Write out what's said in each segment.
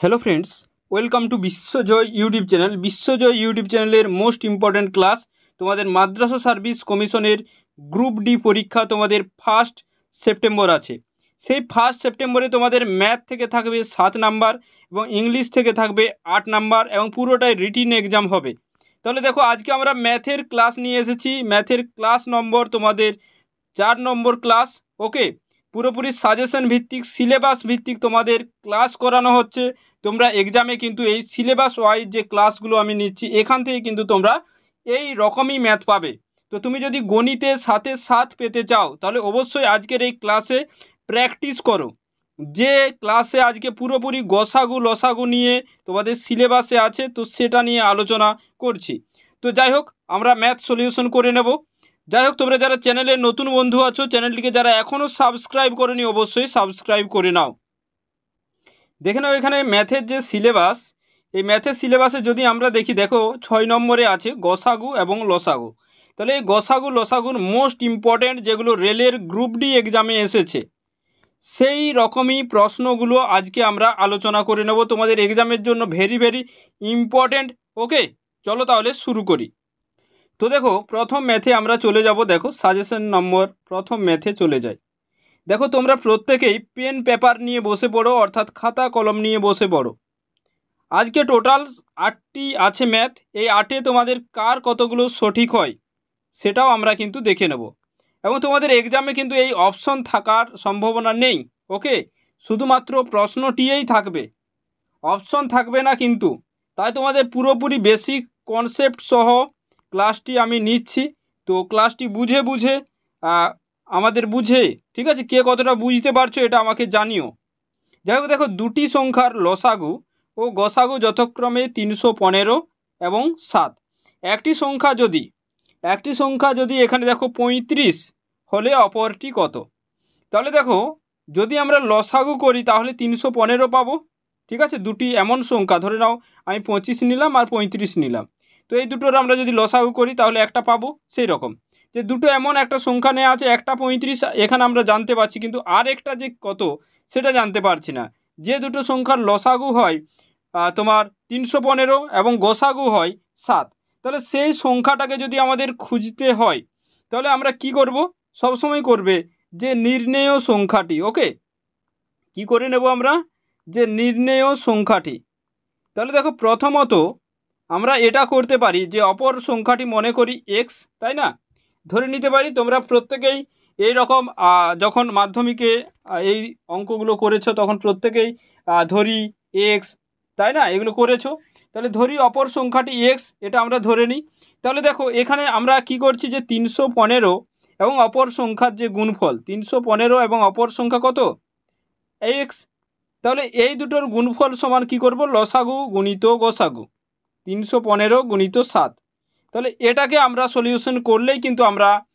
Hello friends, welcome to Vishwajay YouTube channel. Vishwajay YouTube channel most important class तुम्हारे Madrasah service commissioner group D परीक्षा तुम्हारे 1 September आछे। सेई 1 सेप्टेम्बरे तुम्हारे मैथ थेके थाकबे 7 नम्बर और इंग्लिश थेके थाकबे 8 नम्बर और पुरोटाई रिटिन एग्जाम होबे। ताहले देखो आज के आमरा मैथेर क्लास निये एसेछि। मैथेर क्लास नम्बर तुम्हारे 4 नम्बर क्लास। ओके, पुरोपुरी साजेशन भित्तिक सिलेबास भित्तिक तुम्हारे क्लास करानो होच्छे। তোমরা এক্সামে কিন্তু এই সিলেবাস ওয়াইজ যে ক্লাসগুলো আমি নিচ্ছি এখান থেকে কিন্তু তোমরা এই রকমই ম্যাথ পাবে। তো তুমি যদি গণিতে 7 পেতে চাও তাহলে অবশ্যই আজকের এই ক্লাসে প্র্যাকটিস করো। যে ক্লাসে আজকে পুরোপুরি গসাগু লসাগু নিয়ে তোমাদের সিলেবাসে আছে, তো সেটা নিয়ে আলোচনা করছি। তো যাই হোক, আমরা ম্যাথ সলিউশন করে নেব। যাই হোক, তোমরা যারা চ্যানেলের নতুন বন্ধু আছো, চ্যানেলটিকে যারা এখনও সাবস্ক্রাইব করোনি অবশ্যই সাবস্ক্রাইব করে নাও। দেখে নাও এখানে ম্যাথের যে সিলেবাস, এই ম্যাথের সিলেবাসে যদি আমরা দেখি, দেখো 6 নম্বরে আছে গসাগু এবং লসাগু। তাহলে এই গসাগু লসাগুর মোস্ট ইম্পর্ট্যান্ট যেগুলো রেলের গ্রুপ ডি এক্সামে এসেছে সেই রকমই প্রশ্নগুলো আজকে আমরা আলোচনা করে নেব তোমাদের এক্সামের জন্য। Very very important. ওকে, চলো তাহলে শুরু করি। তো দেখো প্রথম ম্যাথে আমরা চলে যাব। দেখো সাজেশন নম্বর প্রথম ম্যাথে চলে যাই। দেখো তোমরা প্রত্যেকেই পেন পেপার নিয়ে বসে পড়ো, অর্থাৎ খাতা কলম নিয়ে বসে পড়ো। আজকে টোটাল 8টি আছে ম্যাথ। এই 8-এ তোমাদের কার কতগুলো সঠিক হয় সেটাও আমরা কিন্তু দেখে নেব। এবং তোমাদের এক্সামে কিন্তু এই অপশন থাকার সম্ভাবনা নেই। ওকে, শুধুমাত্র প্রশ্নটিই থাকবে, অপশন থাকবে না কিন্তু। তাই তোমাদের পুরোপুরি বেসিক কনসেপ্ট সহ ক্লাসটি আমি নিচ্ছি। তো ক্লাসটি বুঝে বুঝে আমাদের বুঝে, ঠিক আছে, কে কতটা বুঝতে পারছো এটা আমাকে জানিও। যাই হোক, দেখো দুটি সংখ্যার লসাগু ও গসাগু যথাক্রমে 315 এবং 7। একটি সংখ্যা যদি এখানে দেখো 35 হলে অপরটি কত। তাহলে দেখো যদি আমরা লসাগু করি তাহলে 315 পাবো। ঠিক আছে, দুটি এমন সংখ্যা, ধরে নাও আমি 25 নিলাম আর 35 নিলাম। তো এই দুটোর আমরা যদি লসাগু করি তাহলে একটা পাবো। সেই রকম যে দুটো এমন একটা সংখ্যা নেওয়া আছে, একটা 35 এখানে আমরা জানতে পারছি, কিন্তু আর একটা যে কত সেটা জানতে পারছি না। যে দুটো সংখ্যার লসাগু হয় তোমার 315 এবং গসাগু হয় 7, তাহলে সেই সংখ্যাটাকে যদি আমাদের খুঁজতে হয় তাহলে আমরা কি করব, সবসময় করবে যে নির্ণেয় সংখ্যাটি। ওকে, কি করে নেব আমরা, যে নির্ণেয় সংখ্যাটি। তাহলে দেখো প্রথমত আমরা এটা করতে পারি যে অপর সংখ্যাটি মনে করি এক্স, তাই না, ধরে নিতে পারি। তোমরা প্রত্যেকেই এই রকম যখন মাধ্যমিকে এই অঙ্কগুলো করেছো তখন প্রত্যেকেই ধরি এক্স, তাই না, এগুলো করেছো। তাহলে ধরি অপর সংখ্যাটি এক্স, এটা আমরা ধরে নিই। তাহলে দেখো এখানে আমরা কি করছি যে 315 এবং অপর সংখ্যার যে গুণফল 315 এবং অপর সংখ্যা কত এক্স। তাহলে এই দুটোর গুণফল সমান কি করব, লসাগু গুণিত গসাগু, 315 গুণিত 7। তাহলে এটাকে আমরা সলিউশন করলেই কিন্তু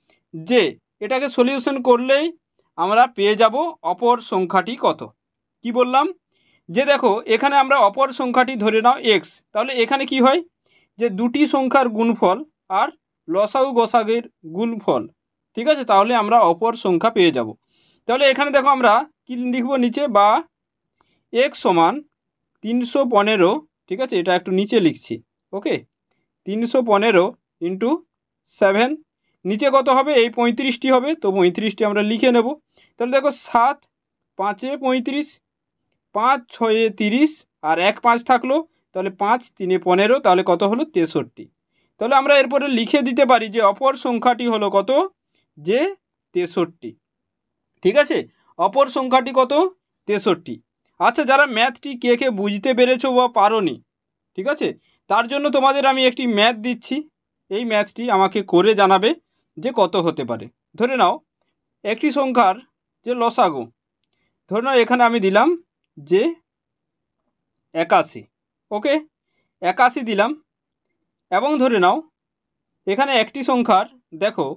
আমরা পেয়ে যাব অপর সংখ্যাটি কত। কি বললাম, যে দেখো এখানে আমরা অপর সংখ্যাটি ধরে নাও এক্স। তাহলে এখানে কি হয় যে দুটি সংখ্যার গুণফল আর লসাগু গসাগুর গুণফল। ঠিক আছে, তাহলে আমরা অপর সংখ্যা পেয়ে যাব। তাহলে এখানে দেখো আমরা কি লিখব নিচে, বা এক্স সমান 315, ঠিক আছে, এটা একটু নিচে লিখছি। ওকে, 315 ইন্টু 7, নিচে কত হবে, এই 35টি হবে, তো 35টি আমরা লিখে নেব। তাহলে দেখো 7 5 35, 5 6 30 আর 1 5 থাকলো, তাহলে 5 3 15, তাহলে কত হলো 63। তাহলে আমরা এরপরে লিখে দিতে পারি যে অপর সংখ্যাটি হলো কত, যে 63। ঠিক আছে, অপর সংখ্যাটি কত, 63। আচ্ছা, যারা ম্যাথটি কে বুঝতে পেরেছো বা পারোনি, ঠিক আছে, তার জন্য তোমাদের আমি একটি ম্যাথ দিচ্ছি। এই ম্যাথটি আমাকে করে জানাবে যে কত হতে পারে। ধরে নাও একটি সংখ্যার যে লসাগু, ধরে নাও এখানে আমি দিলাম যে 81। ওকে, 81 দিলাম। এবং ধরে নাও এখানে একটি সংখ্যার দেখো,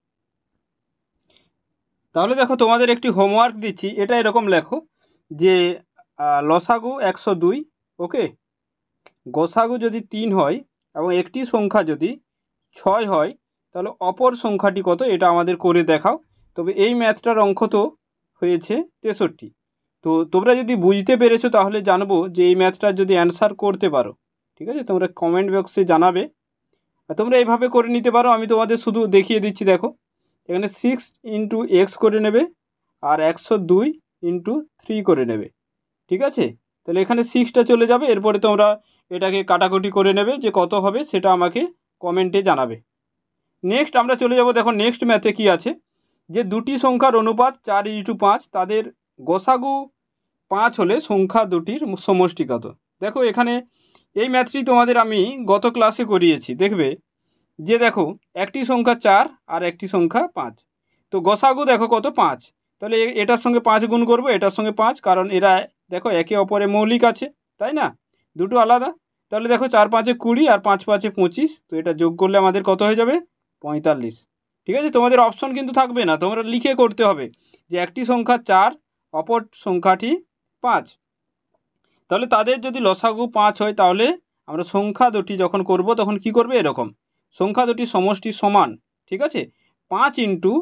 তাহলে দেখো তোমাদের একটি হোমওয়ার্ক দিচ্ছি, এটা এরকম লেখো যে লসাগু 102। ওকে, গসাগু যদি 3 হয় এবং একটি সংখ্যা যদি 6 হয় তাহলে অপর সংখ্যাটি কত, এটা আমাদের করে দেখাও। তবে এই ম্যাথটার অঙ্ক তো হয়েছে 63। তো তোমরা যদি বুঝতে পেরেছো তাহলে জানবো যে এই ম্যাথটা যদি অ্যান্সার করতে পারো, ঠিক আছে, তোমরা কমেন্ট বক্সে জানাবে। আর তোমরা এইভাবে করে নিতে পারো, আমি তোমাদের শুধু দেখিয়ে দিচ্ছি। দেখো এখানে 6 × x করে নেবে আর 102 × 3 করে নেবে, ঠিক আছে। তাহলে এখানে 6টা চলে যাবে, এরপরে তোমরা এটাকে কাটাকুটি করে নেবে, যে কত হবে সেটা আমাকে কমেন্টে জানাবে। নেক্সট আমরা চলে যাব। দেখো নেক্সট ম্যাথে কি আছে, যে দুটি সংখ্যার অনুপাত 4:5, তাদের গসাগু 5 হলে সংখ্যা দুটির সমষ্টি কত। দেখো এখানে এই ম্যাথটি তোমাদের আমি গত ক্লাসে করিয়েছি। দেখবে যে দেখো একটি সংখ্যা 4 আর একটি সংখ্যা 5, তো গসাগু দেখো কত 5, তাহলে এটার সঙ্গে 5 গুণ করব, এটার সঙ্গে 5, কারণ এরা দেখো একে অপরে মৌলিক আছে, তাই না, দুটো আলাদা। তাহলে দেখো 4 × 5 = 20 আর 5 × 5 = 25, তো এটা যোগ করলে আমাদের কত হয়ে যাবে 45, ঠিক আছে। তোমাদের অপশন কিন্তু থাকবে না, তোমরা লিখে করতে হবে যে একটি সংখ্যা 4, অপর সংখ্যাটি 5, তাহলে তাদের যদি লসাগু 5 হয় তাহলে আমরা সংখ্যা দুটি যখন করব তখন কি করবে, এরকম সংখ্যা দুটি সমষ্টি সমান, ঠিক আছে, 5 ×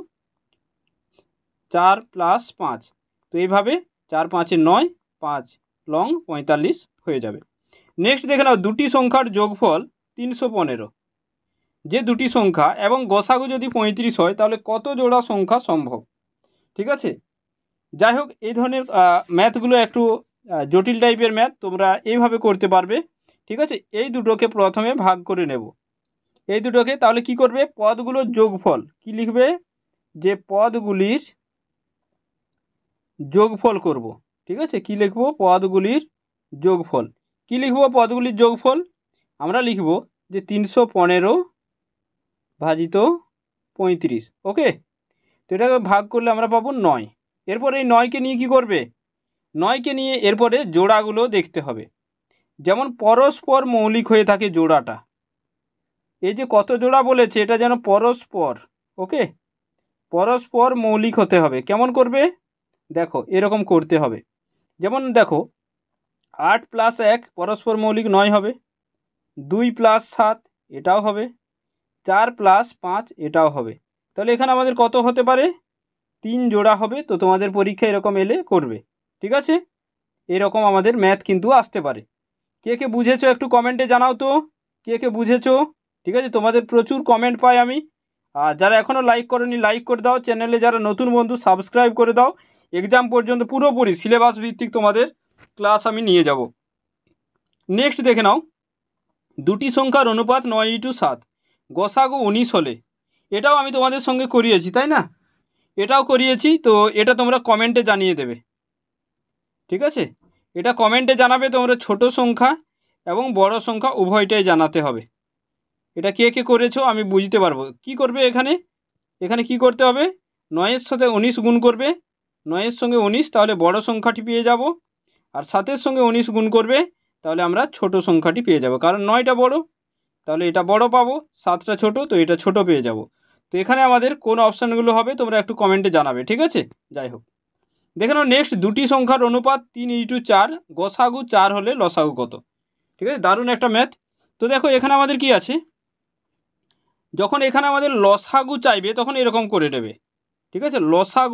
4 + 5, তো এইভাবে 4 × 5 = 9, 5 লং 45 হয়ে যাবে। নেক্সট দেখে নাও, দুটি সংখ্যার যোগফল 315, যে দুটি সংখ্যা এবং গসাগু যদি 35 হয় তাহলে কত জোড়া সংখ্যা সম্ভব, ঠিক আছে। যাই হোক, এই ধরনের ম্যাথগুলো একটু জটিল টাইপের ম্যাথ, তোমরা এইভাবে করতে পারবে, ঠিক আছে। এই দুটোকে প্রথমে ভাগ করে নেব, এই দুটোকে, তাহলে কি করবে, পদগুলোর যোগফল কি লিখবে, যে পদগুলির যোগফল করব, ঠিক আছে। কি লিখব, পদগুলির যোগফল। কি লিখব, পদগুলির যোগফল আমরা লিখব যে 315 ভাজিত 35, ওকে। তো এটাকে ভাগ করলে আমরা পাবো 9। এরপর এই 9কে নিয়ে কি করবে, 9কে নিয়ে এরপরে জোড়াগুলো দেখতে হবে, যেমন পরস্পর মৌলিক হয়ে থাকে জোড়াটা, এই যে কত জোড়া বলেছে এটা যেন পরস্পর, ওকে, পরস্পর মৌলিক হতে হবে। কেমন করবে, দেখো এরকম করতে হবে, যেমন দেখো 8 + 1 পরস্পর মৌলিক 9 হবে, 2 + 7 এটাও হবে, 4 + 5 এটাও হবে। তাহলে এখানে আমাদের কত হতে পারে, 3 জোড়া হবে। তো তোমাদের পরীক্ষা এরকম এলে করবে, ঠিক আছে। এরকম আমাদের ম্যাথ কিন্তু আসতে পারে। কে কে বুঝেছো একটু কমেন্টে জানাও তো, কে কে বুঝেছো, ঠিক আছে। তোমাদের প্রচুর কমেন্ট পাই আমি। আর যারা এখনও লাইক করোনি লাইক করে দাও, চ্যানেলে যারা নতুন বন্ধু সাবস্ক্রাইব করে দাও। এক্সাম পর্যন্ত পুরোপুরি সিলেবাস ভিত্তিক তোমাদের ক্লাস আমি নিয়ে যাব। নেক্সট দেখে নাও, দুটি সংখ্যার অনুপাত 9:7, গসাগু 19 হলে, এটাও আমি তোমাদের সঙ্গে করিয়েছি, তাই না, এটাও করিয়েছি। তো এটা তোমরা কমেন্টে জানিয়ে দেবে, ঠিক আছে। এটা কমেন্টে জানাবে, তোমরা ছোট সংখ্যা এবং বড় সংখ্যা উভয়টাই জানাতে হবে। এটা কে কে করেছো আমি বুঝতে পারবো। কি করবে এখানে, এখানে কি করতে হবে, 9-এর সাথে 19 গুণ করবে, 9-এর সঙ্গে 19, তাহলে বড় সংখ্যাটি পেয়ে যাব, আর 7-এর সঙ্গে 19 গুণ করবে, তাহলে আমরা ছোট সংখ্যাটি পেয়ে যাব, কারণ 9টা বড়, তাহলে এটা বড় পাবো, 7টা ছোট, তো এটা ছোট পেয়ে যাব। তো এখানে আমাদের কোন অপশানগুলো হবে তোমরা একটু কমেন্টে জানাবে, ঠিক আছে। যাই হোক, দেখে নাও নেক্সট, দুটি সংখ্যার অনুপাত 3:4, গসাগু 4 হলে লসাগু কত, ঠিক আছে। দারুণ একটা ম্যাথ। তো দেখো এখানে আমাদের কি আছে, যখন এখানে আমাদের লসাগু চাইবে তখন এরকম করে নেবে, ঠিক আছে। লসাগু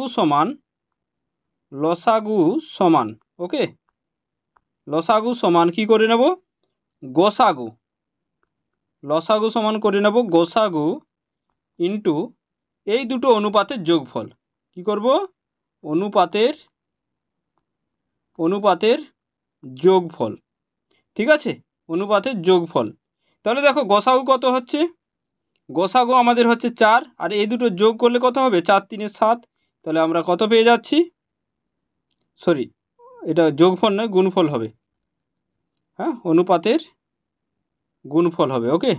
সমান, ওকে, লসাগু সমান কি করে নেব, গোসাগু, লসাগু সমান করে নেব গোসাগু ইন্টু এই দুটো অনুপাতের যোগফল। কি করব, অনুপাতের যোগফল, ঠিক আছে, অনুপাতের যোগফল। তাহলে দেখো গোসাগু কত হচ্ছে, গোসাগু আমাদের হচ্ছে 4, আর এই দুটো যোগ করলে কত হবে, 4 × 3 = 7, তাহলে আমরা কত পেয়ে যাচ্ছি, সরি এটা যোগফল নয় গুণফল হবে, হ্যাঁ, অনুপাতের গুণফল হবে, ওকে,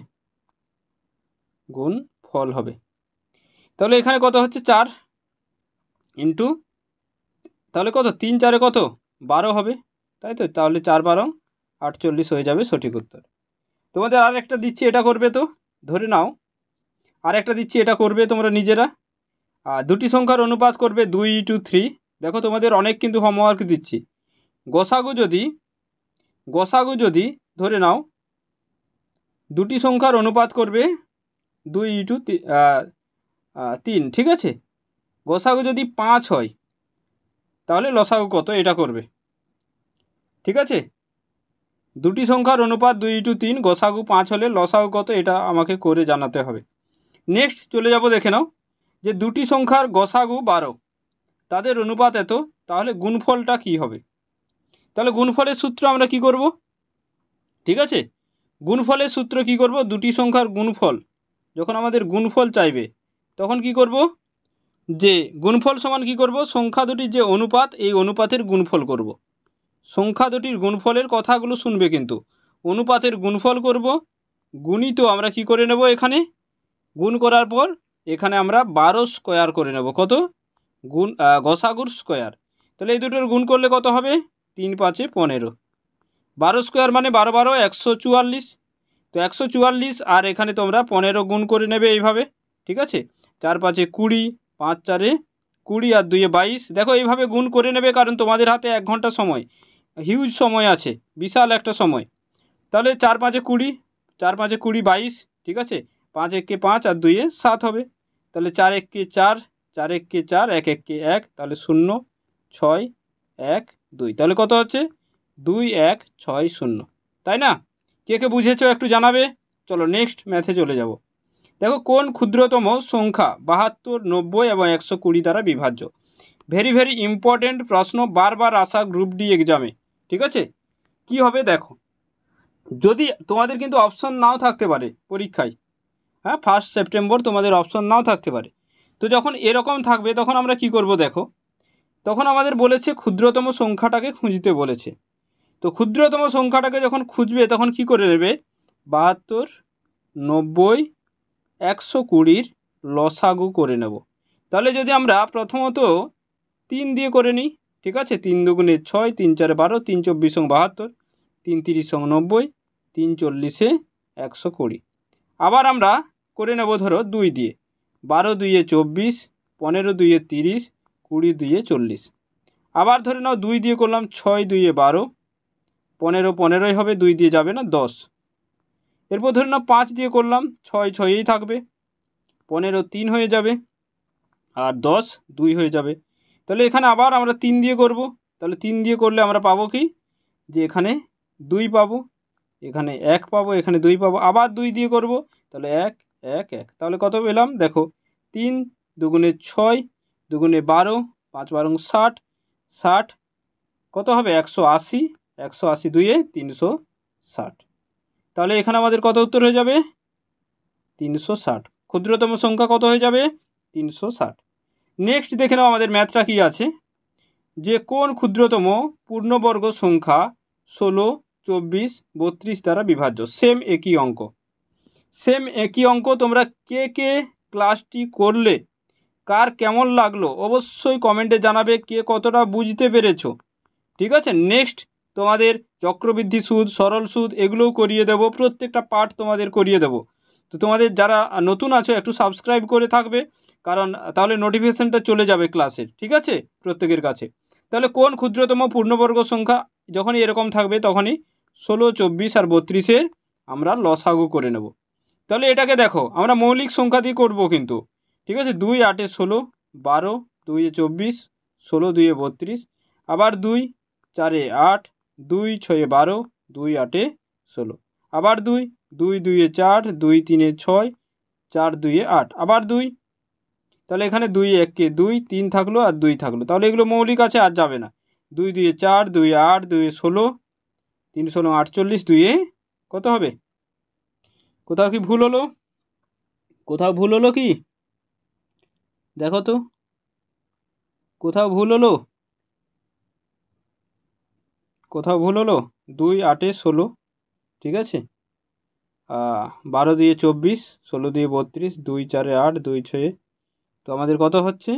গুণফল হবে। তাহলে এখানে কত হচ্ছে 4 ইন্টু, তাহলে কত 3 × 4 কত 12 হবে, তাই তো, তাহলে 4 × 12 = 48 হয়ে যাবে সঠিক উত্তর। তোমাদের আর একটা দিচ্ছি, এটা করবে, তো ধরে নাও আর একটা দিচ্ছি, এটা করবে তোমরা নিজেরা। দুটি সংখ্যার অনুপাত করবে 2:3। দেখো তোমাদের অনেক কিন্তু হোমওয়ার্ক দিচ্ছি। গোসাগু যদি ধরে নাও দুটি সংখ্যার অনুপাত করবে 2:3, ঠিক আছে। গোসাগু যদি 5 হয় তাহলে লসাগু কত এটা করবে। ঠিক আছে, দুটি সংখ্যার অনুপাত 2:3, গসাগু 5 হলে লসাগু কত এটা আমাকে করে জানাতে হবে। নেক্সট চলে যাব, দেখে নাও যে দুটি সংখ্যার গসাগু 12, তাদের অনুপাত এত, তাহলে গুণফলটা কি হবে। তাহলে গুণফলের সূত্র আমরা কি করব, ঠিক আছে, গুণফলের সূত্র কি করব, দুটি সংখ্যার গুণফল যখন আমাদের গুণফল চাইবে তখন কি করব, যে গুণফল সমান কি করব, সংখ্যা দুটির যে অনুপাত এই অনুপাতের গুণফল করব। সংখ্যা দুটির গুণফলের কথাগুলো শুনবে, কিন্তু অনুপাতের গুণফল করব, গুণিত আমরা কি করে নেব, এখানে গুণ করার পর এখানে আমরা 12 স্কোয়ার করে নেব, কত গুণ গসাগুর স্কোয়ার। তাহলে এই দুটোর গুণ করলে কত হবে, 3 5 15, 12 স্কোয়ার মানে 12 12 144। তো 144 আর এখানে তোমরা 15 গুণ করে নেবে এইভাবে, ঠিক আছে, 4 5 20, 5 4 20 আর 2 22। দেখো এইভাবে গুণ করে নেবে, কারণ তোমাদের হাতে 1 ঘন্টা সময়, হিউজ সময় আছে, বিশাল একটা সময়। তাহলে 4 5 20, 4 5 20 22, ঠিক আছে, 5 1 5 আর 2 7 হবে। তাহলে 4 1 4, 4 1 4, 1 1 1, তাহলে 0 6 1 2, তাহলে কত হচ্ছে 2 1 6 0, তাই না। কে কে বুঝেছো একটু জানাবে। চলো নেক্সট ম্যাথে চলে যাব। দেখো কোন ক্ষুদ্রতম সংখ্যা 72, 90 এবং 120 দ্বারা বিভাজ্য। ভেরি ভেরি ইম্পর্টেন্ট প্রশ্ন, বারবার আসা গ্রুপ ডি এক্সামে, ঠিক আছে। কি হবে দেখো, যদি তোমাদের কিন্তু অপশন নাও থাকতে পারে পরীক্ষায়, হ্যাঁ 1 সেপ্টেম্বর তোমাদের অপশন নাও থাকতে পারে। তো যখন এরকম থাকবে তখন আমরা কি করব দেখো, তখন আমাদের বলেছে ক্ষুদ্রতম সংখ্যাটাকে খুঁজতে বলেছে। তো ক্ষুদ্রতম সংখ্যাটাকে যখন খুঁজবে তখন কি করে নেবে, 72, 90, 120 লসাগু করে নেব। তাহলে যদি আমরা প্রথমত 3 দিয়ে করে নিই, ঠিক আছে, 3 দুগুণে 6, 3 4 12, 3 24 72, 3 30 90, 3 40 120। আবার আমরা করে নেব ধরো 2 দিয়ে, 12 2 24, 15 2 30, 20 2 40। আবার ধরে নাও 2 দিয়ে করলাম, 6 2 12, 15 15ই হবে, 2 দিয়ে যাবে না, 10। এরপর ধরে নাও 5 দিয়ে করলাম, 6 6ই থাকবে, 15 3 হয়ে যাবে, আর 10 2 হয়ে যাবে। তাহলে এখানে আবার আমরা 3 দিয়ে করব। তাহলে 3 দিয়ে করলে আমরা পাবো কি, যে এখানে 2 পাবো, এখানে 1 পাবো, এখানে 2 পাবো। আবার 2 দিয়ে করব, তাহলে 1 1 1, তাহলে কত পেলাম দেখো, 3 দুগুণে 6, দুগুণে 12, 5 12 60, 60 কত হবে 180, 180 2 360। তাহলে এখানে আমাদের কত উত্তর হয়ে যাবে, 360। ক্ষুদ্রতম সংখ্যা কত হয়ে যাবে, 360। নেক্সট দেখে নাও আমাদের ম্যাথটা কি আছে, যে কোন ক্ষুদ্রতম পূর্ণবর্গ সংখ্যা 16, 24, 32 দ্বারা বিভাজ্য। সেম একই অঙ্ক, সেম একই অঙ্ক। তোমরা কে কে ক্লাসটি করলে, কার কেমন লাগলো অবশ্যই কমেন্টে জানাবে, কে কতটা বুঝতে পেরেছো, ঠিক আছে। নেক্সট তোমাদের চক্রবৃদ্ধি সুদ, সরল সুদ এগুলোও করিয়ে দেবো, প্রত্যেকটা পার্ট তোমাদের করিয়ে দেবো। তো তোমাদের যারা নতুন আছো একটু সাবস্ক্রাইব করে থাকবে, কারণ তাহলে নোটিফিকেশানটা চলে যাবে ক্লাসের, ঠিক আছে, প্রত্যেকের কাছে। তাহলে কোন ক্ষুদ্রতম পূর্ণবর্গ সংখ্যা যখনই এরকম থাকবে তখনই 16, 24 আর 32-এর আমরা লসাগু করে নেব। তাহলে এটাকে দেখো আমরা মৌলিক সংখ্যা দিয়ে করবো কিন্তু, ঠিক আছে। 2 8 16, 12 2 24, 16 2 32, আবার 2 4 8, 2 6 12, 2 8 16, আবার 2 2 2 4, 2 3 6, 4 2 8, আবার 2। তাহলে এখানে 2 1 2, 3 থাকলো আর 2 থাকলো, তাহলে এগুলো মৌলিক আছে আর যাবে না। 2 2 4, 2 8, 2 16, 3 16 48, 2 কত হবে, কোথাও কি ভুল হলো, কোথাও ভুল হলো কি দেখো তো, কোথাও ভুল হলো, কোথাও ভুল হলো। 2 8 16, ঠিক আছে, 12 দিয়ে 24, 16 দিয়ে 32, 2 4 8, 2 6, তো আমাদের কত হচ্ছে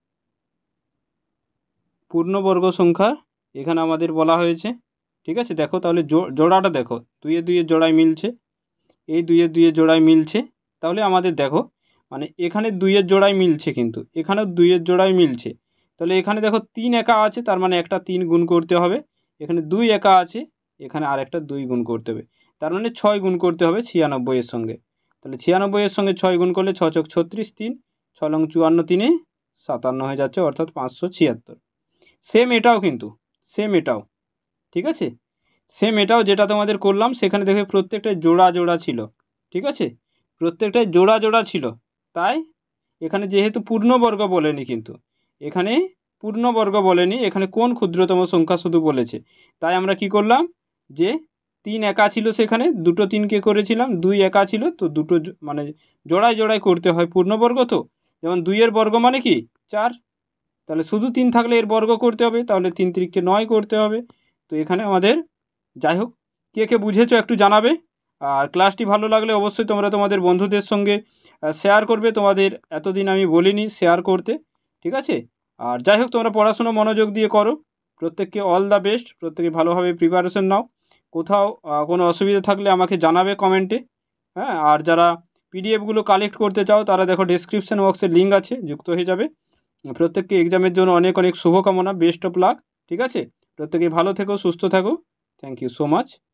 পূর্ণবর্গ সংখ্যা এখানে আমাদের বলা হয়েছে, ঠিক আছে। দেখো তাহলে জোড়াটা দেখো, 2 2 জোড়ায় মিলছে, এই 2 2 জোড়ায় মিলছে। তাহলে আমাদের দেখো মানে এখানে 2 জোড়ায় মিলছে, কিন্তু এখানেও 2 জোড়ায় মিলছে। তাহলে এখানে দেখো 3 একা আছে, তার মানে একটা 3 গুণ করতে হবে। এখানে 2 একা আছে, এখানে আর একটা 2 গুণ করতে হবে, তার মানে 6 গুণ করতে হবে 96 এর সঙ্গে। তাহলে 96 এর সঙ্গে 6 গুণ করলে 6 ছক 36, 3 6 লং 54, 3 57 হয়ে যাচ্ছে, অর্থাৎ 576। সেম এটাও কিন্তু, সেম এটাও, ঠিক আছে, সেম এটাও যেটা তোমাদের করলাম সেখানে দেখে প্রত্যেকটাই জোড়া জোড়া ছিল, ঠিক আছে, প্রত্যেকটাই জোড়া জোড়া ছিল। তাই এখানে যেহেতু পূর্ণবর্গ বলেনি, কিন্তু এখানে পূর্ণবর্গ বলেনি, এখানে কোন ক্ষুদ্রতম সংখ্যা শুধু বলেছে। তাই আমরা কি করলাম, যে 3 একা ছিল সেখানে, দুটো 3কে করেছিলাম, 2 একা ছিল তো দুটো মানে জোড়ায় জোড়ায় করতে হয় পূর্ণবর্গ তো। যেমন 2-এর বর্গ মানে কি 4, তাহলে শুধু 3 থাকলে এর বর্গ করতে হবে, তাহলে 3 3কে 9 করতে হবে। তো এখানে আমাদের, যাই হোক, কে কে বুঝেছো একটু জানাবে। আর ক্লাসটি ভালো লাগলে অবশ্যই তোমরা তোমাদের বন্ধুদের সঙ্গে শেয়ার করবে, তোমাদের এতদিন আমি বলিনি শেয়ার করতে, ঠিক আছে। আর যাই হোক, তোমরা পড়াশুনো মনোযোগ দিয়ে করো, প্রত্যেককে অল দ্য বেস্ট, প্রত্যেকে ভালোভাবে প্রিপারেশন নাও। কোথাও কোনো অসুবিধা থাকলে আমাকে জানাবে কমেন্টে। হ্যাঁ, আর যারা পিডিএফগুলো কালেক্ট করতে চাও তারা দেখো ডেসক্রিপশন বক্সে লিঙ্ক আছে, যুক্ত হয়ে যাবে। প্রত্যেককে এক্সামের জন্য অনেক অনেক শুভকামনা, বেস্ট অফ লাক, ঠিক আছে। প্রত্যেকে ভালো থেকো, সুস্থ থাকো। Thank you so much.